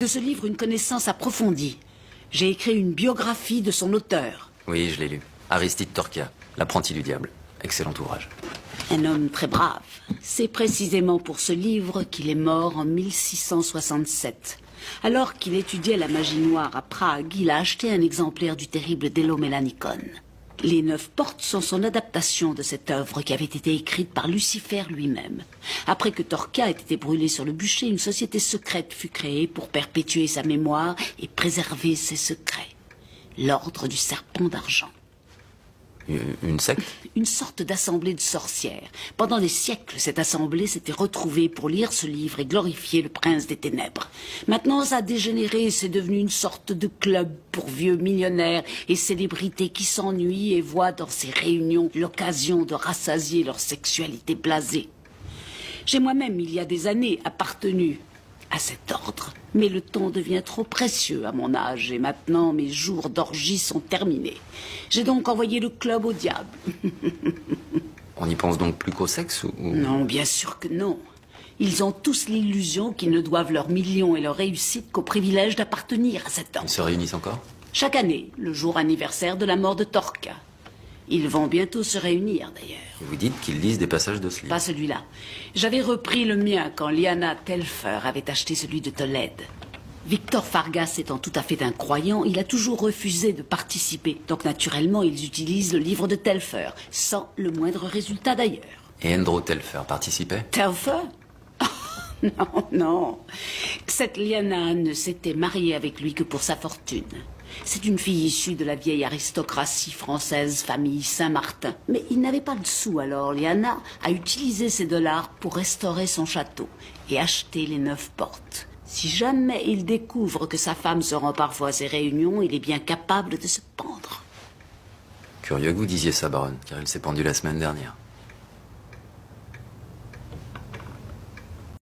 De ce livre, une connaissance approfondie. J'ai écrit une biographie de son auteur. Oui, je l'ai lu. Aristide Torquia, l'apprenti du diable. Excellent ouvrage. Un homme très brave. C'est précisément pour ce livre qu'il est mort en 1667. Alors qu'il étudiait la magie noire à Prague, il a acheté un exemplaire du terrible Delo-Mélanicon. Les 9 portes sont son adaptation de cette œuvre qui avait été écrite par Lucifer lui-même. Après que Torquia ait été brûlé sur le bûcher, une société secrète fut créée pour perpétuer sa mémoire et préserver ses secrets. L'Ordre du Serpent d'Argent. Une secte? Une sorte d'assemblée de sorcières. Pendant des siècles, cette assemblée s'était retrouvée pour lire ce livre et glorifier le prince des ténèbres. Maintenant, ça a dégénéré et c'est devenu une sorte de club pour vieux millionnaires et célébrités qui s'ennuient et voient dans ces réunions l'occasion de rassasier leur sexualité blasée. J'ai moi-même, il y a des années, appartenu à cet ordre. Mais le temps devient trop précieux à mon âge et maintenant mes jours d'orgie sont terminés. J'ai donc envoyé le club au diable. On n'y pense donc plus qu'au sexe ou... Non, bien sûr que non. Ils ont tous l'illusion qu'ils ne doivent leur million et leur réussite qu'au privilège d'appartenir à cet ordre. Ils se réunissent encore? Chaque année, le jour anniversaire de la mort de Torquia. Ils vont bientôt se réunir, d'ailleurs. Et vous dites qu'ils lisent des passages de ce livre? Pas celui-là. J'avais repris le mien quand Liana Telfer avait acheté celui de Tolède. Victor Fargas étant tout à fait un croyant, il a toujours refusé de participer. Donc naturellement, ils utilisent le livre de Telfer, sans le moindre résultat d'ailleurs. Et Endro Telfer participait? Telfer? Non, non. Cette Liana ne s'était mariée avec lui que pour sa fortune. C'est une fille issue de la vieille aristocratie française, famille Saint-Martin. Mais il n'avait pas de sous, alors Liana a utilisé ses dollars pour restaurer son château et acheter les 9 portes. Si jamais il découvre que sa femme se rend parfois à ses réunions, il est bien capable de se pendre. Curieux que vous disiez ça, baronne, car il s'est pendu la semaine dernière.